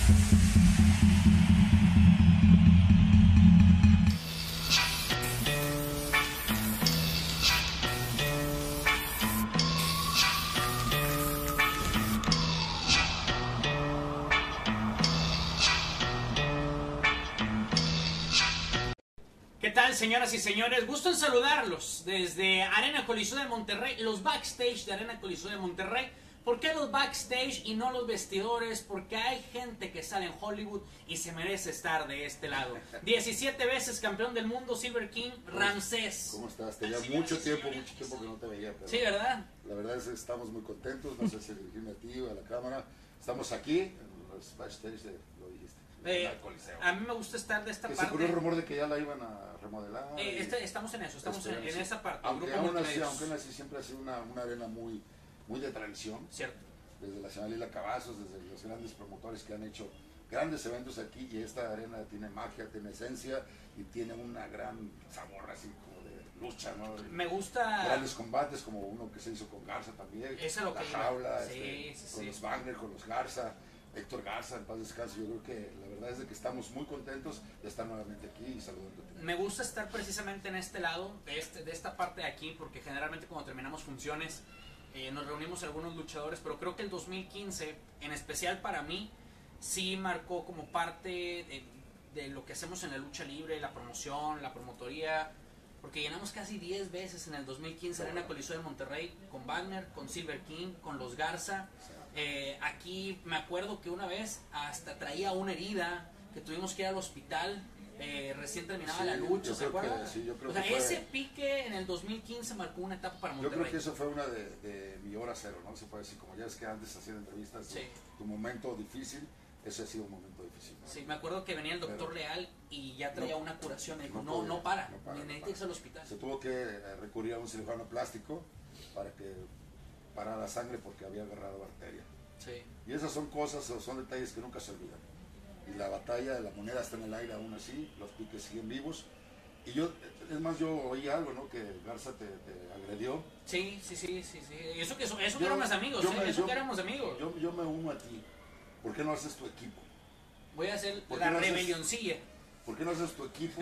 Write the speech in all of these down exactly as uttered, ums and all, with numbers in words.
¿Qué tal, señoras y señores? Gusto en saludarlos desde Arena Coliseo de Monterrey, los backstage de Arena Coliseo de Monterrey. ¿Por qué los backstage y no los vestidores? Porque hay gente que sale en Hollywood y se merece estar de este lado. diecisiete veces campeón del mundo, Silver King, Ramsés. ¿Cómo estás? Tenía mucho tiempo, mucho tiempo que no te veía. Pero sí, ¿verdad? La verdad es que estamos muy contentos, no sé si dirigirme a ti o a la cámara. Estamos aquí, en los backstage, de, lo dijiste. Eh, a mí me gusta estar de esta que parte. Se ocurrió el rumor de que ya la iban a remodelar. Eh, este, estamos en eso, estamos en, en esa parte. Aunque aún así, aunque aún así siempre ha sido una, una arena muy, muy de tradición. Cierto. Desde la señora Lila Cavazos, desde los grandes promotores que han hecho grandes eventos aquí, y esta arena tiene magia, tiene esencia y tiene una gran sabor así como de lucha, ¿no? Me gusta. Grandes combates como uno que se hizo con Garza también. Esa es lo la que jaula, sí, este, sí, con sí. los Wagner, con los Garza. Héctor Garza, en paz descanse. Yo creo que la verdad es de que estamos muy contentos de estar nuevamente aquí y saludándote. Me gusta estar precisamente en este lado, de, este, de esta parte de aquí, porque generalmente cuando terminamos funciones eh, nos reunimos algunos luchadores, pero creo que el dos mil quince, en especial para mí, sí marcó como parte de, de lo que hacemos en la lucha libre, la promoción, la promotoría, porque llenamos casi diez veces en el dos mil quince Arena Coliseo de Monterrey, con Wagner, con Silver King, con los Garza. Eh, aquí me acuerdo que una vez hasta traía una herida que tuvimos que ir al hospital, eh, recién terminaba sí, la lucha, ¿se acuerdan? Sí, yo creo o sea, que ese fue, pique en el dos mil quince marcó una etapa para Monterrey. Yo creo que eso fue una de, de mi hora cero, ¿no? Se puede decir, como ya es que antes hacían entrevistas, sí. tu, tu momento difícil, ese ha sido un momento difícil, ¿no? Sí, me acuerdo que venía el doctor Pero, Leal y ya traía no, una curación, me dijo, no, no, no para, no para, necesitas no irse al hospital. Se tuvo que recurrir a un cirujano plástico para que parara la sangre porque había agarrado arteria. Sí. Y esas son cosas, son detalles que nunca se olvidan. Y la batalla, la moneda está en el aire aún así, los piques siguen vivos. Y yo, es más, yo oí algo, ¿no? Que Garza te, te agredió. Sí, sí, sí, sí, sí. Eso que, eso, eso yo, que éramos amigos, ¿eh? Me, eso yo, que éramos amigos. Yo, yo me uno a ti. ¿Por qué no haces tu equipo? Voy a hacer la no rebelioncilla. ¿Por qué no haces tu equipo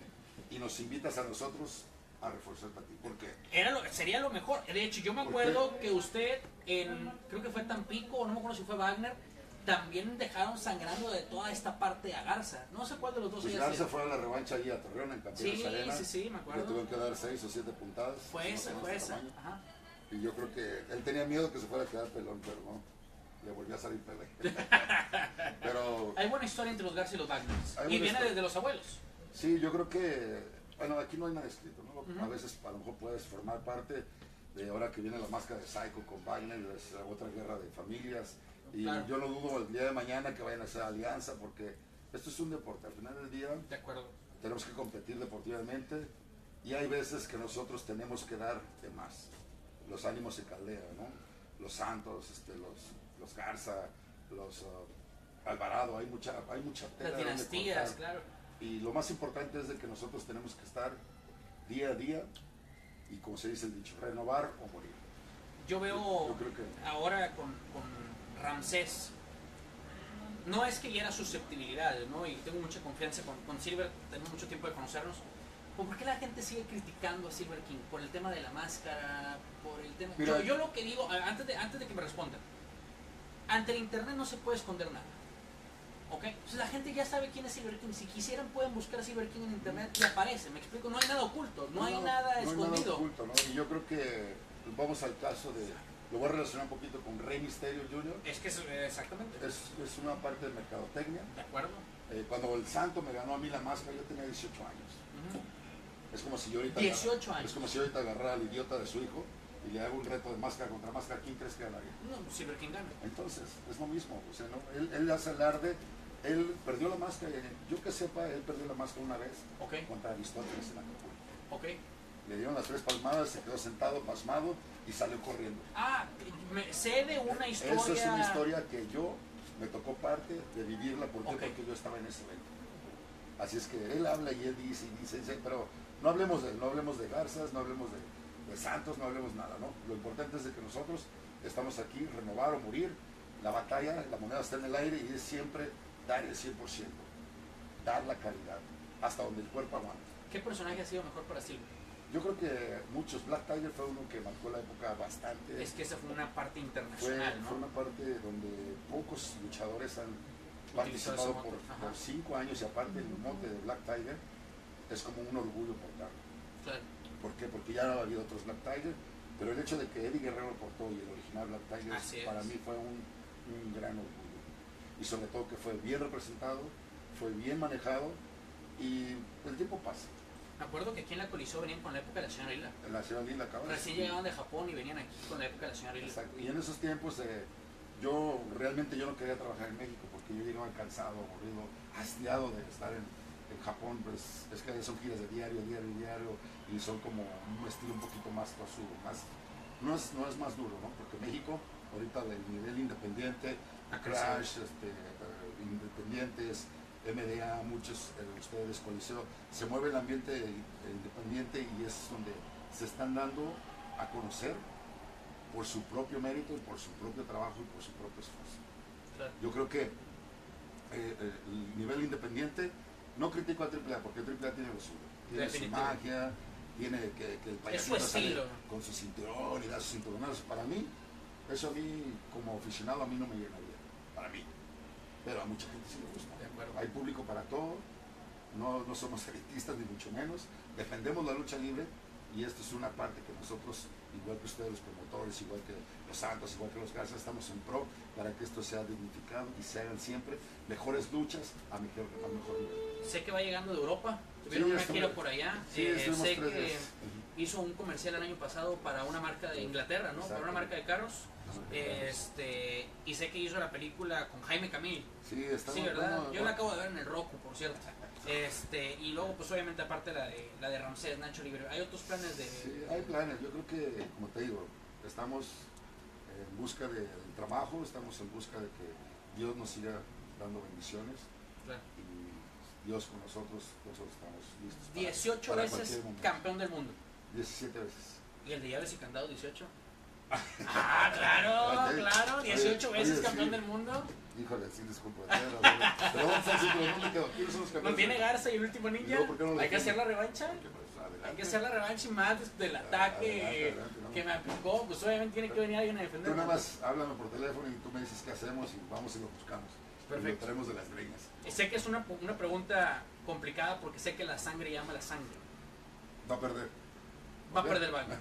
y nos invitas a nosotros a reforzarte a ti? ¿Por qué? Era lo, sería lo mejor. De hecho, yo me acuerdo que usted en, creo que fue Tampico, no me acuerdo si fue Wagner, también dejaron sangrando de toda esta parte a Garza. No sé cuál de los dos. Pues Garza fue a la revancha allí a Torreón, en Campeones sí, Arena. Sí, sí, me acuerdo. Le tuvieron que dar seis o siete puntadas. Fue esa, fue esa. Ajá. Y yo creo que él tenía miedo que se fuera a quedar pelón, pero no. Le volvió a salir pelé. Pero hay buena historia entre los Garza y los Wagner. Y viene historia. desde los abuelos. Sí, yo creo que, bueno, aquí no hay nada escrito, ¿no? Uh-huh. A veces a lo mejor puedes formar parte de ahora que viene la máscara de Psycho con Wagner, es otra guerra de familias. Y claro. Yo no dudo el día de mañana que vayan a hacer alianza, porque esto es un deporte. Al final del día, de acuerdo. Tenemos que competir deportivamente y hay veces que nosotros tenemos que dar de más. Los ánimos se caldean, ¿no? Los Santos, este, los, los Garza, los uh, Alvarado, hay mucha, hay mucha tela. Las dinastías, claro. Y lo más importante es de que nosotros tenemos que estar día a día y, como se dice el dicho, renovar o morir. Yo veo yo, yo creo que... ahora con, con Ramsés, no es que hiera susceptibilidades, ¿no? Y tengo mucha confianza con, con Silver, tenemos mucho tiempo de conocernos. ¿Por qué la gente sigue criticando a Silver King? Por el tema de la máscara, por el tema... Yo, yo lo que digo, antes de, antes de que me respondan, ante el internet no se puede esconder nada. ¿Ok? Entonces la gente ya sabe quién es Silver King. Si quisieran pueden buscar a Silver King en internet y aparece. Me explico, no hay nada oculto, no, no hay no, nada no escondido. Hay nada oculto, ¿no? Y yo creo que vamos al caso de... Lo voy a relacionar un poquito con Rey Mysterio junior Es que es exactamente. Es, es una parte de mercadotecnia. De acuerdo. Eh, cuando el Santo me ganó a mí la máscara, yo tenía dieciocho años. Uh-huh. Es como si yo ahorita... dieciocho años. Es como si yo ahorita agarrara al idiota de su hijo y le hago un reto de máscara contra máscara. ¿Quién crees que ganaría? No, Silver King gana. Entonces, es lo mismo. O sea, ¿no? él, él hace alarde. Él perdió la máscara, yo que sepa, él perdió la máscara una vez okay. contra Aristóteles en Acapulco. Okay. Le dieron las tres palmadas, se quedó sentado, pasmado y salió corriendo. Ah, me, sé de una historia... Esa es una historia que yo me tocó parte de vivirla, ¿por qué? Okay. Porque yo estaba en ese evento. Así es que él habla y él dice y dice, dice, pero no hablemos de él, no hablemos de Garzas, no hablemos de, de Santos, no hablemos nada, ¿no? Lo importante es de que nosotros estamos aquí, renovar o morir. La batalla, la moneda está en el aire y es siempre dar el cien por ciento, dar la calidad, hasta donde el cuerpo aguanta. ¿Qué personaje ha sido mejor para Silver? Yo creo que muchos, Black Tiger fue uno que marcó la época bastante. Es que esa fue una parte internacional, fue, ¿no? Fue una parte donde pocos luchadores han participado por, por cinco años, y aparte el mote de Black Tiger es como un orgullo portarlo. Claro. ¿Por qué? Porque ya ha habido otros Black Tiger, pero el hecho de que Eddie Guerrero lo portó y el original Black Tiger para mí fue un, un gran orgullo. Y sobre todo que fue bien representado, fue bien manejado, y el tiempo pasa. Me acuerdo que aquí en la Coliseo venían con la época de la señora Lila. La señora Lila acaba de Recién llegaban de Japón y venían aquí con la época de la señora Lila. Exacto. Y en esos tiempos eh, yo realmente yo no quería trabajar en México, porque yo llegaba cansado, aburrido, hastiado de estar en, en Japón. Pues es que son giras de diario, diario, diario, y son como un estilo un poquito más tosudo, más, no es, no es más duro, ¿no? Porque México, ahorita del nivel independiente, Crash, este, uh, independientes, M D A, muchos de eh, ustedes, Coliseo, se mueve el ambiente independiente, y es donde se están dando a conocer por su propio mérito y por su propio trabajo y por su propio esfuerzo. Claro. Yo creo que eh, el nivel independiente, no critico a triple A, porque triple A tiene lo suyo, tiene su magia, tiene que, que el payasito sale con su cinturón y da sus cinturonazos. Para mí, eso a mí como aficionado a mí no me llenaría, para mí, pero a mucha gente sí le gusta. Hay público para todo, no, no somos elitistas ni mucho menos, defendemos la lucha libre, y esto es una parte que nosotros, igual que ustedes los promotores, igual que los Santos, igual que los Garza, estamos en pro para que esto sea dignificado y se hagan siempre mejores luchas a mejor, a mejor nivel. Sé que va llegando de Europa, tuvieron sí, una gira por allá, sí, eh, sé que días. hizo un comercial el año pasado para una marca de Inglaterra, ¿no? Para una marca de carros. Este, y sé que hizo la película con Jaime Camil. Sí, está sí, ¿verdad? Bueno, yo la acabo de ver en el Roku, por cierto. Este, y luego, pues obviamente, aparte la de la de Ramsés, Nacho Libre, ¿hay otros planes de...? Sí, hay planes. Yo creo que, como te digo, estamos en busca de, del trabajo, estamos en busca de que Dios nos siga dando bendiciones. Claro. Y Dios con nosotros, nosotros estamos listos. dieciocho para, para veces campeón del mundo. diecisiete veces. ¿Y el de llaves y candados dieciocho? Ah, claro, claro, dieciocho oye, veces oye, campeón sí. del mundo. Híjole, sí, disculpa. Pero vamos a hacer si ¿dónde quedó? ¿Quiénes son los campeones? ¿No tiene Garza y el último ninja? No, no ¿Hay que hacer la revancha? Pues, Hay que hacer la revancha y más del ataque adelante, adelante, no. que me aplicó. Pues obviamente tiene que venir alguien a defender. Tú nada más háblame por teléfono y tú me dices qué hacemos y vamos y lo buscamos. Perfecto. Y lo traemos de las greñas. Sé que es una, una pregunta complicada porque sé que la sangre llama a la sangre. Va a perder. Va a perder Wagner.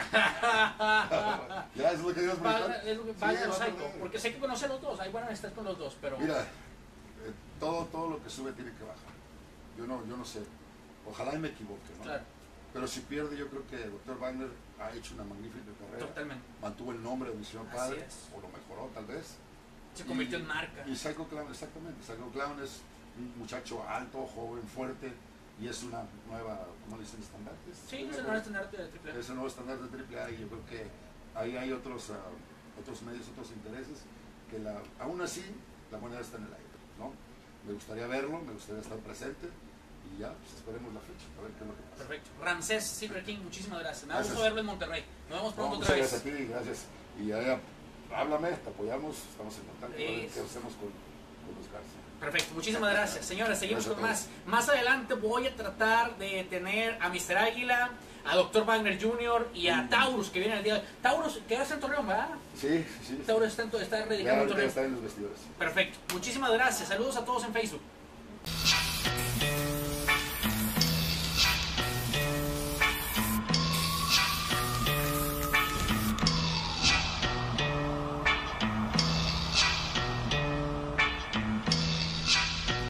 Ya, eso es lo que Dios me Vaya sí, Psycho, porque sé que conoce a los dos, hay buena amistad con los dos, pero... Mira, eh, todo, todo lo que sube tiene que bajar. Yo no, yo no sé, ojalá y me equivoque, ¿no? Claro. Pero si pierde, yo creo que el doctor Wagner ha hecho una magnífica carrera. Totalmente. Mantuvo el nombre de Misión Padre, o lo mejoró tal vez. Se convirtió y, en marca. Y Psycho Clown, exactamente. Psycho Clown es un muchacho alto, joven, fuerte. Y es una nueva, ¿cómo le dicen? ¿Estandartes? Sí, es el nuevo estandarte de triple A. Es el nuevo estandarte de triple A, y yo creo que ahí hay otros, uh, otros medios, otros intereses, que la, aún así la moneda está en el aire, ¿no? Me gustaría verlo, me gustaría estar presente, y ya, pues esperemos la fecha, a ver qué es lo que pasa. Perfecto. Ramsés Silver King, muchísimas gracias. Me da gusto verlo en Monterrey. Nos vemos pronto no, otra vez. Gracias a ti, gracias. Y ya, háblame, te apoyamos, estamos en contacto, es... a ver qué hacemos con, con los Garza. Perfecto, muchísimas gracias. Señores, seguimos con más. Más adelante voy a tratar de tener a mister Águila, a doctor Wagner junior y a Taurus, que viene el día de hoy. Taurus, que está en Torreón, ¿verdad? Sí, sí. Taurus está, en, está radicado en Torreón. Está en los vestidores. Perfecto, muchísimas gracias. Saludos a todos en Facebook.